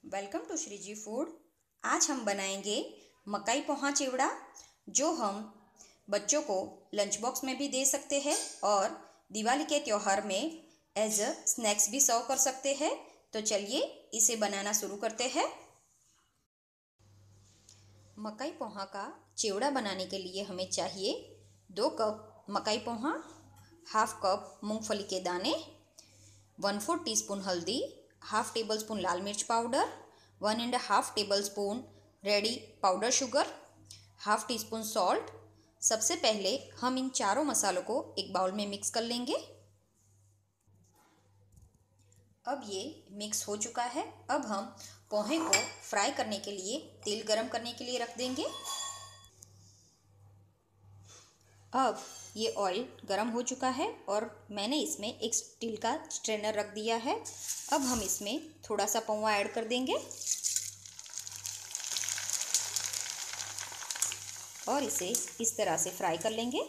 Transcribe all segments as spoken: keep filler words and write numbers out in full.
Welcome to Shriji food. आज हम बनाएंगे मकई पोहा चिवड़ा, जो हम बच्चों को लंच बॉक्स में भी दे सकते हैं और दिवाली के त्यौहार में एज अ स्नैक्स भी सर्व कर सकते हैं। तो चलिए इसे बनाना शुरू करते हैं। मकई पोहा का चिवड़ा बनाने के लिए हमें चाहिए दो कप मकई पोहा, हाफ कप मूंगफली के दाने, वन फोर टी स्पून हल्दी, हाफ टेबल स्पून लाल मिर्च powder, one and half tablespoon ready powder sugar, half teaspoon salt. सबसे पहले हम इन चारों मसालों को एक बाउल में मिक्स कर लेंगे। अब ये मिक्स हो चुका है। अब हम पोहे को फ्राई करने के लिए तेल गरम करने के लिए रख देंगे। अब ये ऑयल गरम हो चुका है और मैंने इसमें एक स्टील का स्ट्रेनर रख दिया है। अब हम इसमें थोड़ा सा पोहा ऐड कर देंगे और इसे इस तरह से फ्राई कर लेंगे।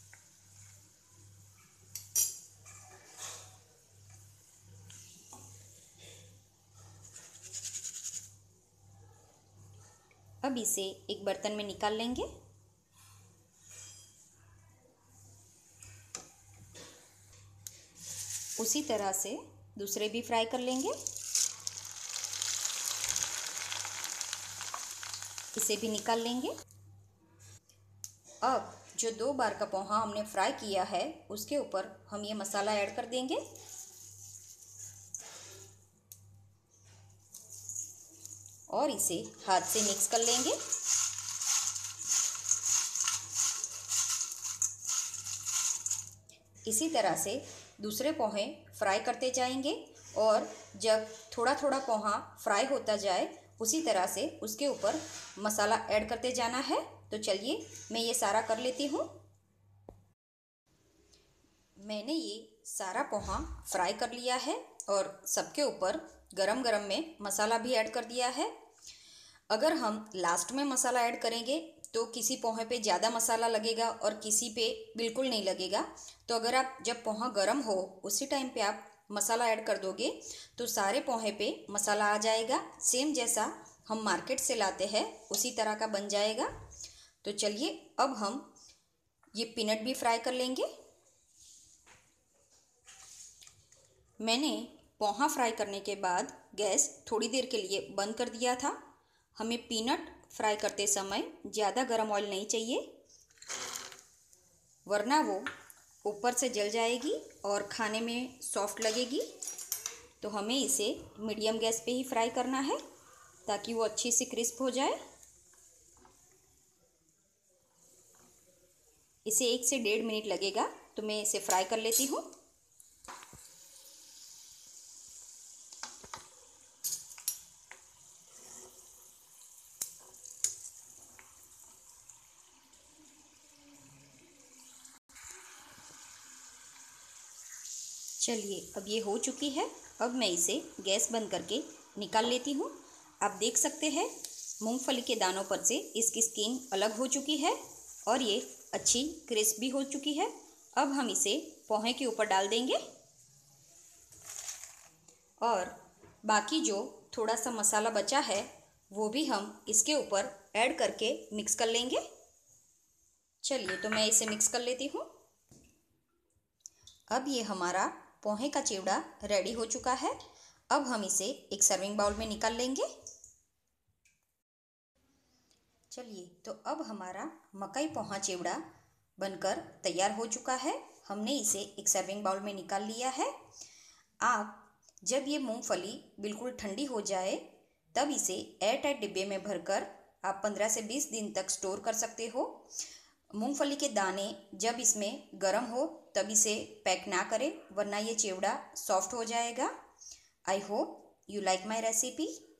अब इसे एक बर्तन में निकाल लेंगे। उसी तरह से दूसरे भी फ्राई कर लेंगे। इसे भी निकाल लेंगे। अब जो दो बार का पोहा हमने फ्राई किया है उसके ऊपर हम ये मसाला ऐड कर देंगे और इसे हाथ से मिक्स कर लेंगे। इसी तरह से दूसरे पोहे फ्राई करते जाएंगे और जब थोड़ा थोड़ा पोहा फ्राई होता जाए उसी तरह से उसके ऊपर मसाला ऐड करते जाना है। तो चलिए मैं ये सारा कर लेती हूँ। मैंने ये सारा पोहा फ्राई कर लिया है और सबके ऊपर गरम गरम में मसाला भी ऐड कर दिया है। अगर हम लास्ट में मसाला ऐड करेंगे तो किसी पोहे पे ज़्यादा मसाला लगेगा और किसी पे बिल्कुल नहीं लगेगा। तो अगर आप जब पोहा गरम हो उसी टाइम पे आप मसाला ऐड कर दोगे तो सारे पोहे पे मसाला आ जाएगा। सेम जैसा हम मार्केट से लाते हैं उसी तरह का बन जाएगा। तो चलिए अब हम ये पीनट भी फ्राई कर लेंगे। मैंने पोहा फ्राई करने के बाद गैस थोड़ी देर के लिए बंद कर दिया था। हमें पीनट फ्राई करते समय ज़्यादा गर्म ऑयल नहीं चाहिए, वरना वो ऊपर से जल जाएगी और खाने में सॉफ्ट लगेगी। तो हमें इसे मीडियम गैस पे ही फ्राई करना है ताकि वो अच्छी सी क्रिस्प हो जाए। इसे एक से डेढ़ मिनट लगेगा, तो मैं इसे फ्राई कर लेती हूँ। चलिए अब ये हो चुकी है। अब मैं इसे गैस बंद करके निकाल लेती हूँ। आप देख सकते हैं मूंगफली के दानों पर से इसकी स्किन अलग हो चुकी है और ये अच्छी क्रिस्प भी हो चुकी है। अब हम इसे पोहे के ऊपर डाल देंगे और बाकी जो थोड़ा सा मसाला बचा है वो भी हम इसके ऊपर ऐड करके मिक्स कर लेंगे। चलिए तो मैं इसे मिक्स कर लेती हूँ। अब ये हमारा पोहे का चिवड़ा रेडी हो चुका है। अब हम इसे एक सर्विंग बाउल में निकाल लेंगे। चलिए तो अब हमारा मकई पोहा चिवड़ा बनकर तैयार हो चुका है। हमने इसे एक सर्विंग बाउल में निकाल लिया है। आप जब ये मूंगफली बिल्कुल ठंडी हो जाए तब इसे एयर टाइट डिब्बे में भरकर आप पंद्रह से बीस दिन तक स्टोर कर सकते हो। मूंगफली के दाने जब इसमें गर्म हो तब इसे पैक ना करें, वरना ये चिवड़ा सॉफ्ट हो जाएगा। I hope you like my recipe.